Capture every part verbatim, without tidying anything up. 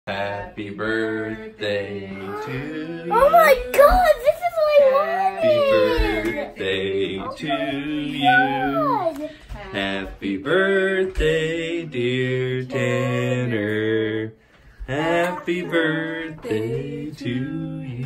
Happy birthday to you. Oh my god, this is what I wanted! Happy birthday to Oh you. Happy birthday, dear Tanner. Happy birthday to you.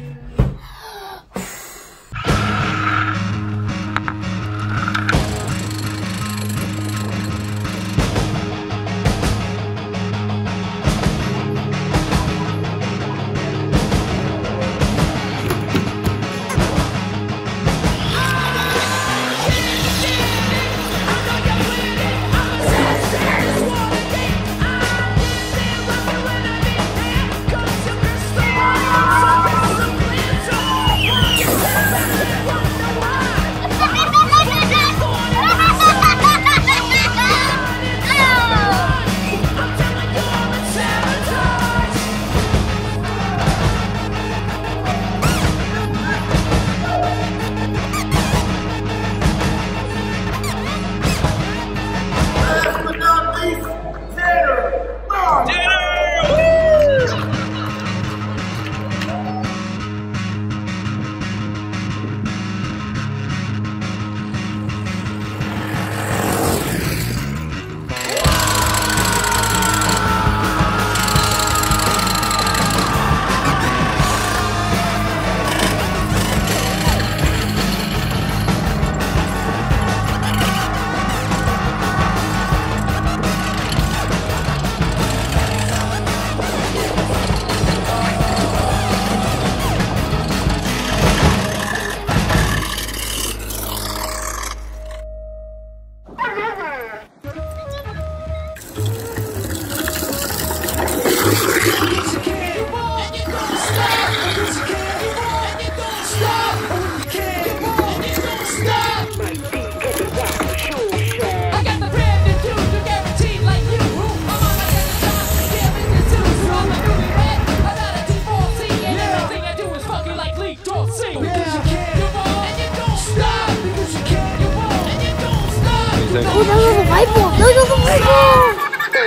Oh, those are the light bulbs! Those are the light bulbs!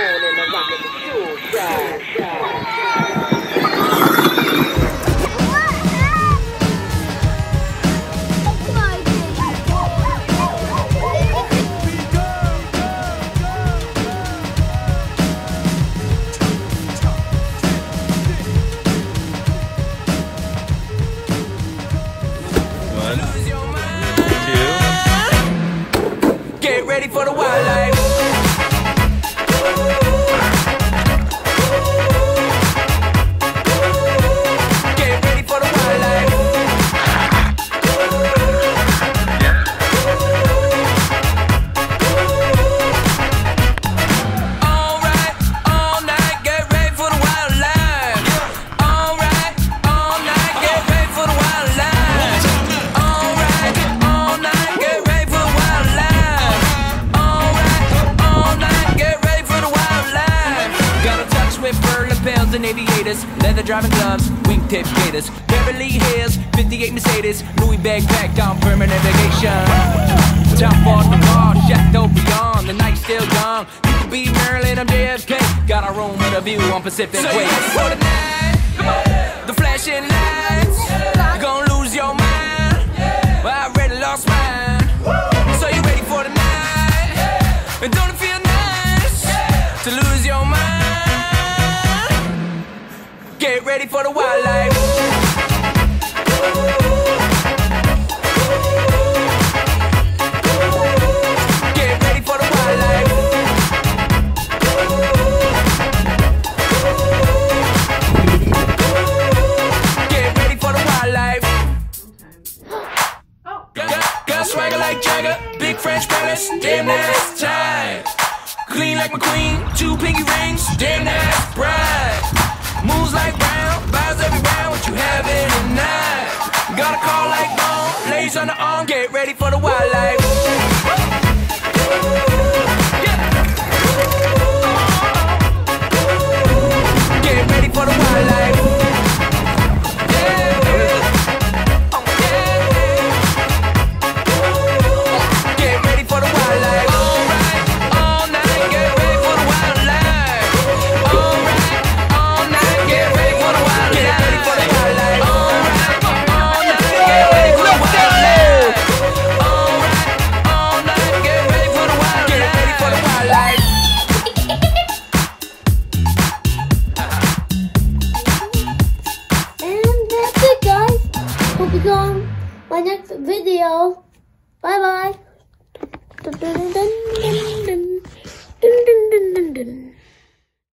One, two. Get ready for the wildlife. Get ready for the wildlife. All right, all night, get ready for the wildlife. All right, all night, get ready for the wildlife. All right, all night, get ready for the wildlife. All right, all night, get ready for the wildlife. Got a touch with fur lapels and aviators, leather driving gloves, wingtip gators, Beverly Hills, fifty-eight Mercedes, Louis backpack on permanent vacation. Top off the bar, Chateaubriand, the night's still young. You could be Maryland, I'm J F K. Got a room with a view on Pacific Way. For the night, the flashing lights, you're gonna lose your mind. Well, I already lost mine. So you ready for the night? And don't it feel nice to lose your mind? Get ready for the wildlife. Get ready for the wildlife. Get ready for the wildlife. Got, got swagger like Jagger, big French palace, damn that's tight. Clean like McQueen, two pinky rings, damn that's bright. Moves like Brown, buys every round, what you having tonight? Got a car like Bone, lays on the arm, get ready for the wildlife. Get ready for the wildlife. Yeah. Oh, yeah. Get ready for the wildlife. All right, all night, get ready for the wildlife. All right, all night. See you on my next video. Bye bye. Dun, dun, dun, dun, dun, dun, dun, dun, dun, dun.